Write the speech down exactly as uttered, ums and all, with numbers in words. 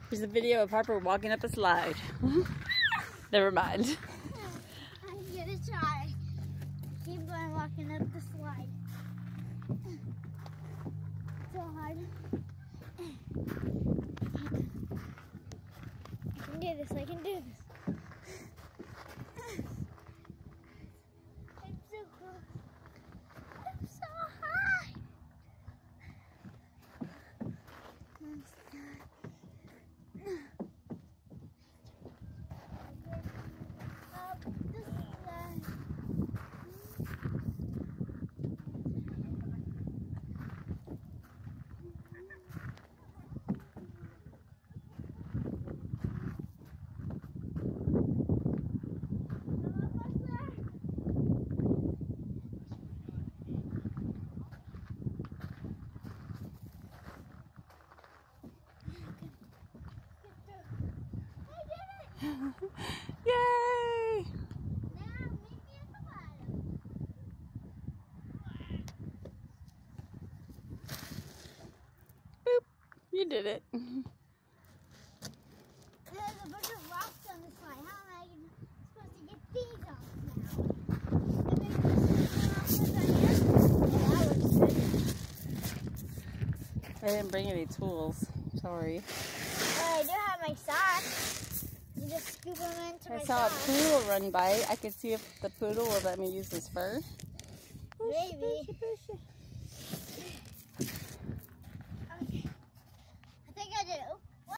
Here's a video of Harper walking up a slide. Never mind. I'm gonna try. Keep on walking up the slide. So hard. I can do this, I can do this. I'm so close. I'm so high. I'm stuck. Up the slide. Yay! Now meet me at the bottom. Boop! You did it. There's a bunch of rocks on the slide. How am I supposed to get these off now? The big rocks on here? Yeah, that looks good. I didn't bring any tools. Sorry. But I do have my socks. You just scoop them into I my saw socks. a poodle run by. I could see if the poodle will let me use his fur. Maybe. Push, push, push.